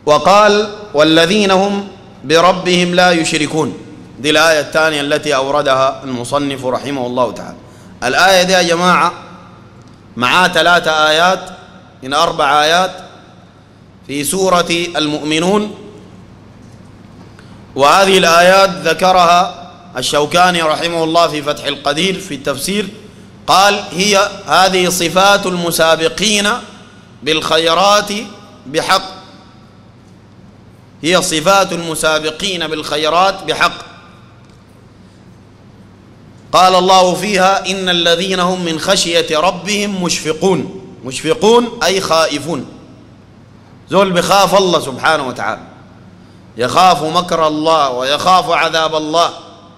وقال والذين هم بربهم لا يشركون. دي الآية الثانية التي أوردها المصنف رحمه الله تعالى. الآية دي يا جماعة معاه 3 آيات من 4 آيات في سورة المؤمنون، وهذه الآيات ذكرها الشوكاني رحمه الله في فتح القدير في التفسير، قال هي هذه صفات المسابقين بالخيرات بحق، هي صفات المسابقين بالخيرات بحق. قال الله فيها إن الذين هم من خشية ربهم مشفقون. مشفقون أي خائفون، ذول بخاف الله سبحانه وتعالى، يخاف مكر الله ويخاف عذاب الله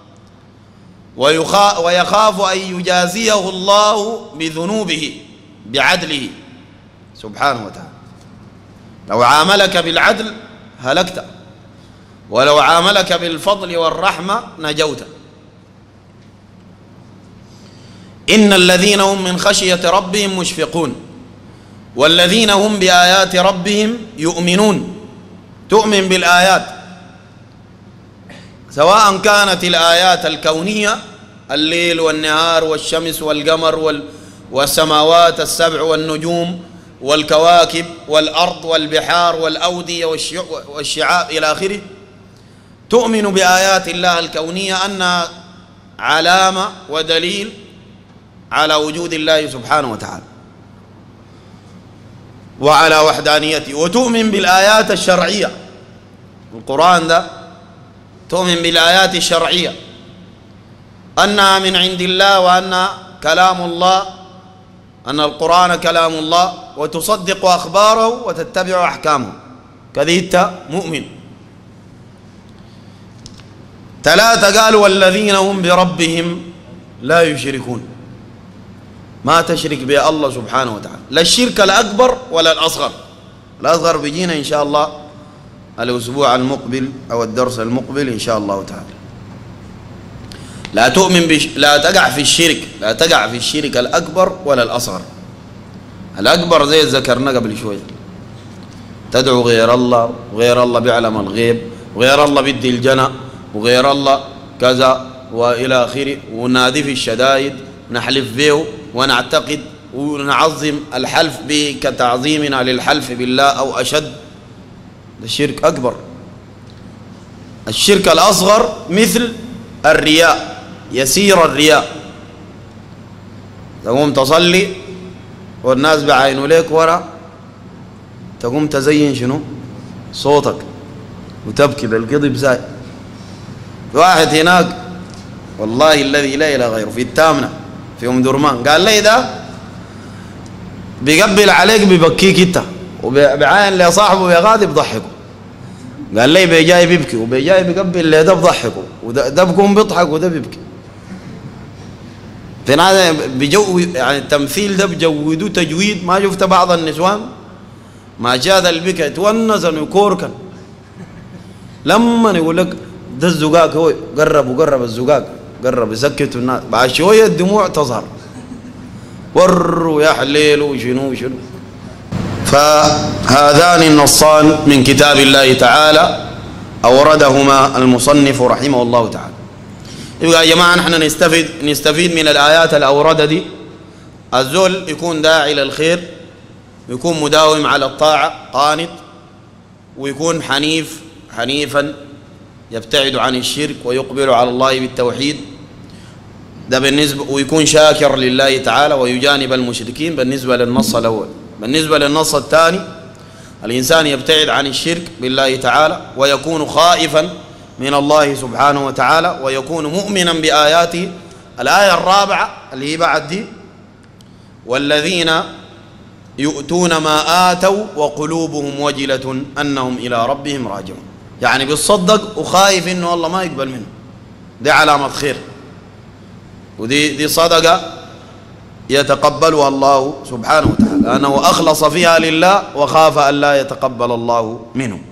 ويخاف أن يجازيه الله بذنوبه بعدله سبحانه وتعالى. لو عاملك بالعدل هلكت، ولو عاملك بالفضل والرحمة نجوت. إن الذين هم من خشية ربهم مشفقون والذين هم بآيات ربهم يؤمنون. تؤمن بالآيات سواء كانت الآيات الكونية الليل والنهار والشمس والقمر والسماوات السبع والنجوم والكواكب والأرض والبحار والأودية والشعاب إلى آخره. تؤمن بآيات الله الكونية أنها علامة ودليل على وجود الله سبحانه وتعالى وعلى وحدانيته. وتؤمن بالآيات الشرعية، القرآن ده تؤمن بالآيات الشرعية أنها من عند الله وأنها كلام الله، أن القرآن كلام الله، وتصدق أخباره وتتبع أحكامه، كذا أنت مؤمن. 3 قالوا والذين هم بربهم لا يشركون، ما تشرك به الله سبحانه وتعالى، لا الشرك الأكبر ولا الأصغر. الأصغر بيجينا إن شاء الله الأسبوع المقبل أو الدرس المقبل إن شاء الله تعالى. لا تؤمن لا تقع في الشرك، لا تقع في الشرك الأكبر ولا الأصغر. الأكبر زي ذكرنا قبل شوية، تدعو غير الله وغير الله بيعلم الغيب وغير الله بدي الجنة وغير الله كذا وإلى آخره، ونادي في الشدائد نحلف به ونعتقد ونعظم الحلف به كتعظيمنا للحلف بالله أو أشد. ده الشرك أكبر. الشرك الأصغر مثل الرياء، يسير الرياء، تقوم تصلي والناس بعينوا لك ورا، تقوم تزين شنو صوتك وتبكي بالقضب زي واحد هناك والله الذي لا إله غيره في التامنة في أم درمان، قال لي ده بيقبل عليك بيبكيك انت، وبعين لصاحبه بيغادي بضحكه. قال لي بيجاي بيبكي وبيجاي بيقبل لي ده بضحكه، وده بيكون بيضحك وده بيبكي. في هذا بجو يعني التمثيل ده بجودوه تجويد. ما شفت بعض النسوان ما جاء البكا يتونسن ويكوركن، لما يقول لك ده الزقاق هو قرب الزقاق قرب يسكتوا الناس، بعد شويه الدموع تظهر ور يا حليل وشنو وشنو. فهذان النصان من كتاب الله تعالى أوردهما المصنف رحمه الله تعالى. يبقى يا جماعة نحن نستفيد من الآيات الأوردة دي. الزول يكون داعي للخير، ويكون مداوم على الطاعة قانت، ويكون حنيفا يبتعد عن الشرك ويقبل على الله بالتوحيد، ده بالنسبة، ويكون شاكر لله تعالى ويجانب المشركين بالنسبة للنص الأول. بالنسبة للنص الثاني الإنسان يبتعد عن الشرك بالله تعالى ويكون خائفا من الله سبحانه وتعالى ويكون مؤمنا بآياته. الآية الرابعة اللي هي بعد دي والذين يؤتون ما آتوا وقلوبهم وجلة أنهم إلى ربهم راجعون، يعني بيصدق وخايف إنه الله ما يقبل منه. دي علامة خير، ودي صدقة يتقبلها الله سبحانه وتعالى، لأنه أخلص فيها لله وخاف أن لا يتقبل الله منه.